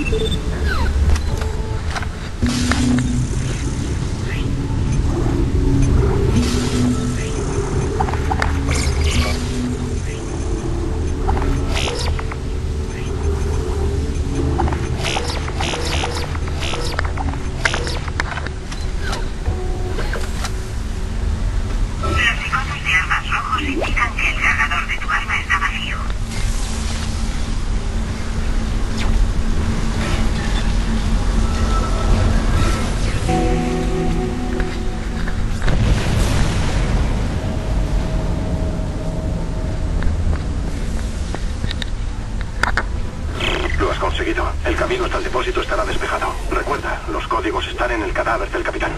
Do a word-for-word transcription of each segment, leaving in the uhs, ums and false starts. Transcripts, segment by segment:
El camino hasta el depósito estará despejado. Recuerda, los códigos están en el cadáver del capitán.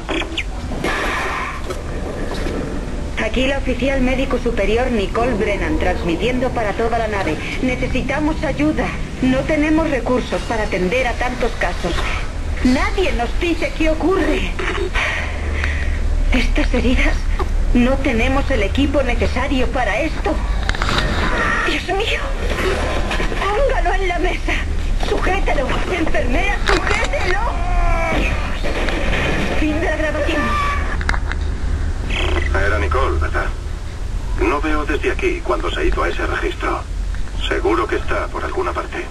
Aquí la oficial médico superior Nicole Brennan, transmitiendo para toda la nave. Necesitamos ayuda. No tenemos recursos para atender a tantos casos. Nadie nos dice qué ocurre. Estas heridas... No tenemos el equipo necesario para esto. Dios mío. Póngalo en la mesa. ¡Sujételo! ¡Enfermera, sujételo! Fin de la grabación. Era Nicole, ¿verdad? No veo desde aquí cuando se hizo a ese registro. Seguro que está por alguna parte.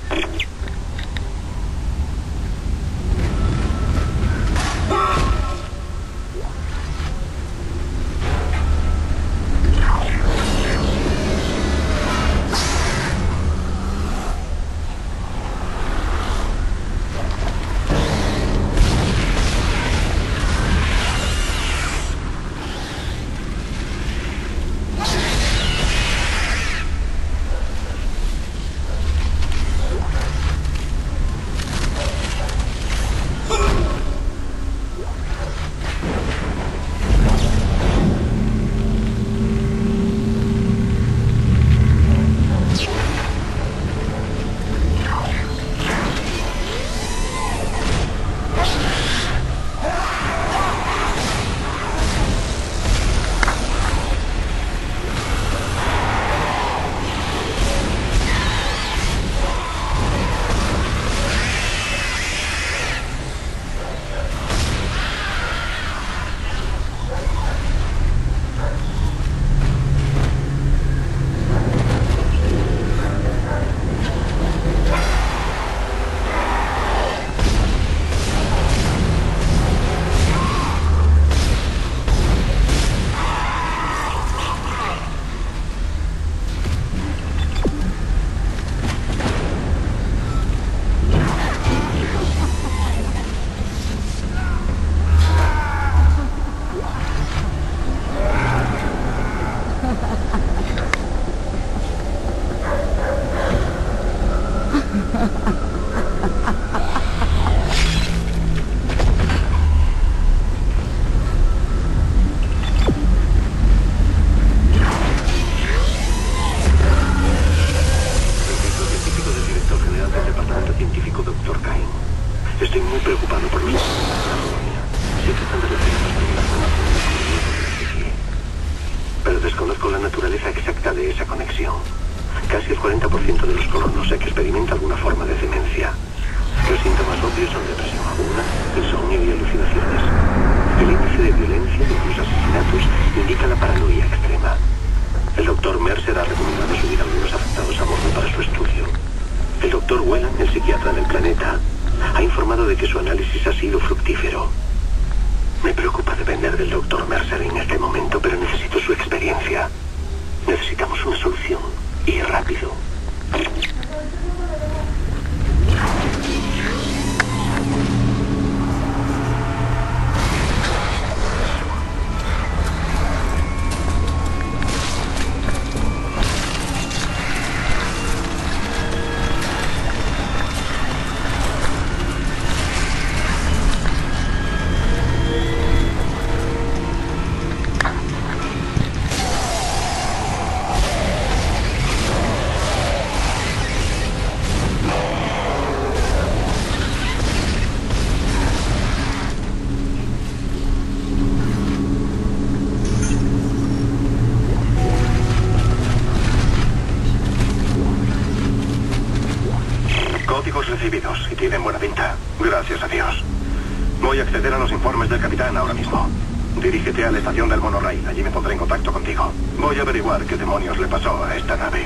códigos recibidos y tienen buena pinta. Gracias a Dios. Voy a acceder a los informes del capitán ahora mismo. Dirígete a la estación del monorail. Allí me pondré en contacto contigo. Voy a averiguar qué demonios le pasó a esta nave.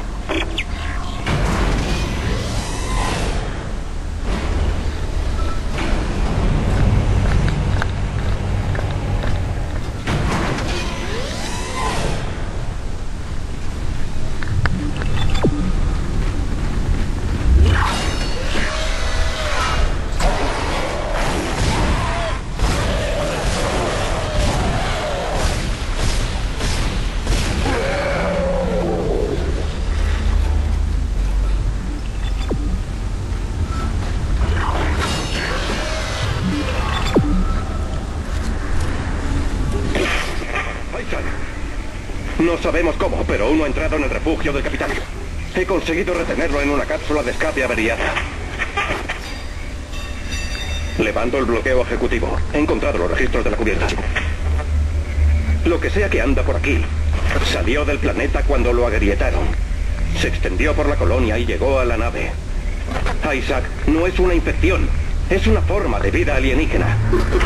No sabemos cómo, pero uno ha entrado en el refugio del capitán. He conseguido retenerlo en una cápsula de escape averiada. Levanto el bloqueo ejecutivo. He encontrado los registros de la cubierta. Lo que sea que anda por aquí, salió del planeta cuando lo agrietaron. Se extendió por la colonia y llegó a la nave. Isaac, no es una infección. Es una forma de vida alienígena.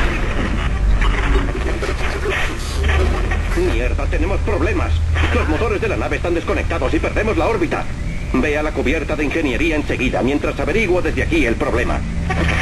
Mierda, tenemos problemas. Los motores de la nave están desconectados y perdemos la órbita. Ve a la cubierta de ingeniería enseguida, mientras averiguo desde aquí el problema.